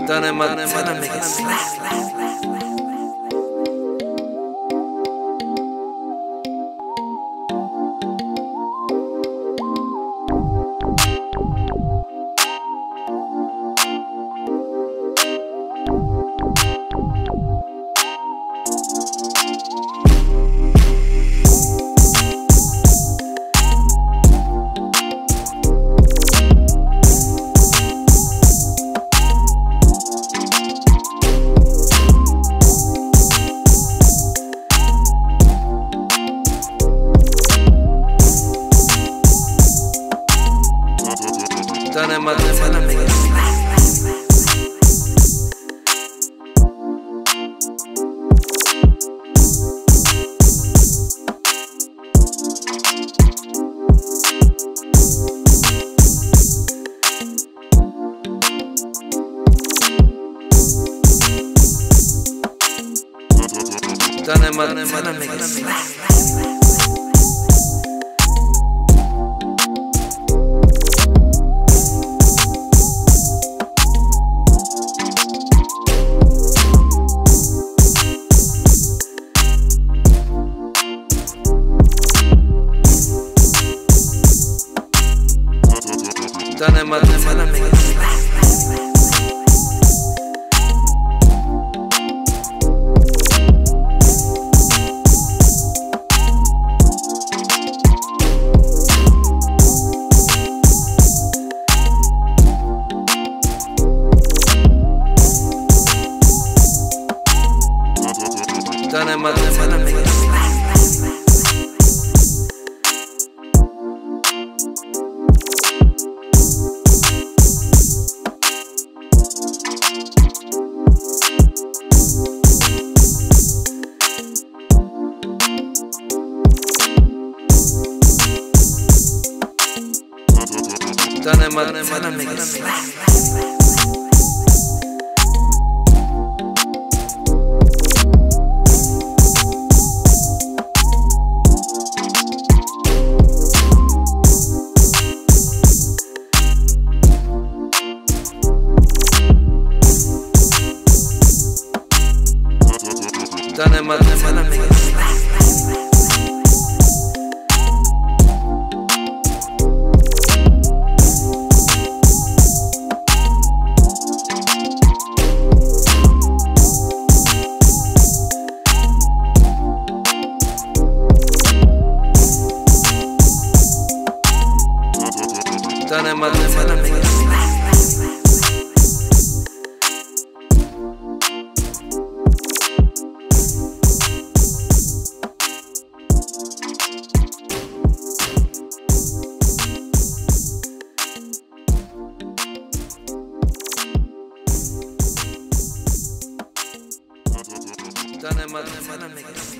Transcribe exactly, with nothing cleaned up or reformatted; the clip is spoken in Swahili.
Done in my time, make it slap. Done in my time, make it slap. Done in my time, make it slap. Done in my time, make it slap. Done in my time, make it slap. Done in my time, make it slap. Done in my time, make it slap. Done in my time, make it slap. Done in my time, make it slap.